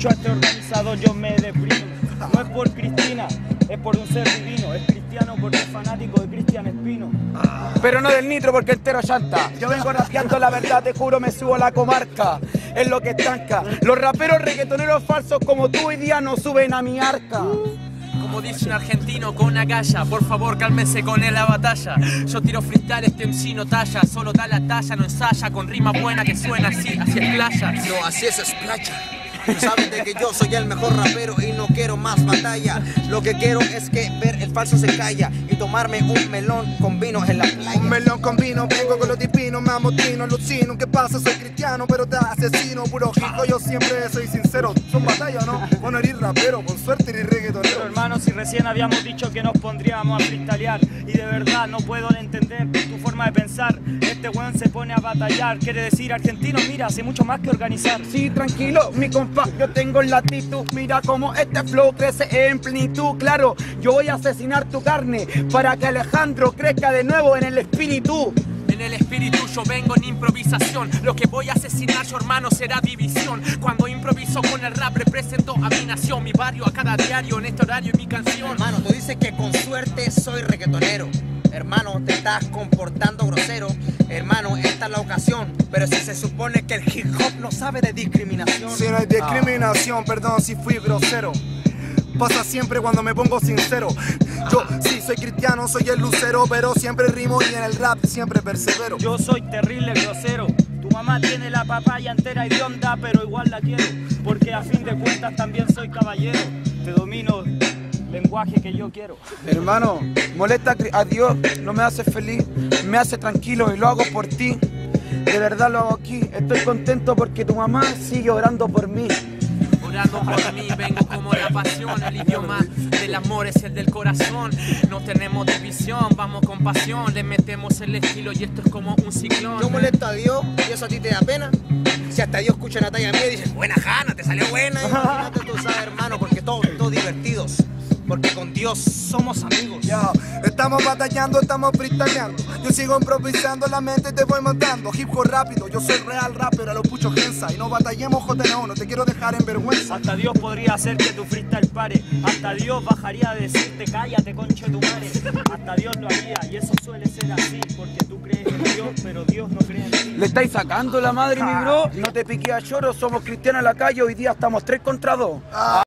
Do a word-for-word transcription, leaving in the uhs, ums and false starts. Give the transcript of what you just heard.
escucho a este organizador yo me deprimo. No es por Cristina, es por un ser divino. Es cristiano porque es fanático de Cristian Espino. Pero no del nitro porque entero llanta. Yo vengo rapeando la verdad, te juro me subo a la comarca. Es lo que estanca. Los raperos reggaetoneros falsos como tú hoy día no suben a mi arca. Como dice un argentino con agalla, por favor cálmense con él la batalla. Yo tiro freestyle, este M C no talla, solo da la talla, no ensaya, con rima buena que suena así, así es playa. No, así es playa. Tú sabes de que yo soy el mejor rapero y no quiero más batalla. Lo que quiero es que ver el falso se calla y tomarme un melón con vino en la playa. Un melón con vino, vengo con los divinos, me amotino, alucino. ¿Qué pasa? Soy cristiano, pero te asesino. Puro hijo, yo siempre soy sincero. Son batallas, ¿no? Vos no eres rapero, con suerte eres reggaetonero. Pero hermano, si recién habíamos dicho que nos pondríamos a freestylear y de verdad no puedo entender tu forma de pensar. Este weón se pone a batallar, quiere decir argentino, mira, hace mucho más que organizar. Sí, tranquilo, mi compa, yo tengo latitud. Mira cómo este flow crece en plenitud. Claro, yo voy a asesinar tu carne para que Alejandro crezca de nuevo en el espíritu. En el espíritu yo vengo en improvisación. Lo que voy a asesinar yo, hermano, será división. Cuando improviso con el rap represento a mi nación, mi barrio, a cada diario, en este horario y mi canción. Hermano, tú dices que con suerte soy reggaetonero. Hermano, te estás comportando grosero. Hermano, esta es la ocasión. Pero si se supone que el hip hop no sabe de discriminación. Si no hay discriminación, perdón si fui grosero. Pasa siempre cuando me pongo sincero. Yo sí soy cristiano, soy el lucero, pero siempre rimo y en el rap siempre persevero. Yo soy terrible grosero. Tu mamá tiene la papaya entera y onda, pero igual la quiero. Porque a fin de cuentas también soy caballero. Te domino lenguaje que yo quiero. Hermano, molesta a Dios, no me hace feliz, me hace tranquilo y lo hago por ti. De verdad lo hago aquí, estoy contento porque tu mamá sigue orando por mí. Orando por mí, vengo como la pasión, el idioma del amor es el del corazón. No tenemos división, vamos con pasión, le metemos el estilo y esto es como un ciclón. Yo molesto a Dios y eso a ti te da pena. Si hasta Dios escucha una talla mía y dice, buena Jana, te salió buena. Imagínate tú, sabes, hermano, porque todos, todos divertidos. Porque con Dios somos amigos. Ya, estamos batallando, estamos freestyleando. Yo sigo improvisando, la mente te voy matando. Hip hop rápido, yo soy real rapper a los puchos Gensa. Y no batallemos, J N O, no te quiero dejar en vergüenza. Hasta Dios podría hacer que tu freestyle pare. Hasta Dios bajaría a decirte cállate, conche tu madre. Hasta Dios lo haría y eso suele ser así. Porque tú crees en Dios, pero Dios no cree en ti. Le estáis sacando la madre, mi bro. No te piques a choro, somos cristianos en la calle, hoy día estamos tres contra dos.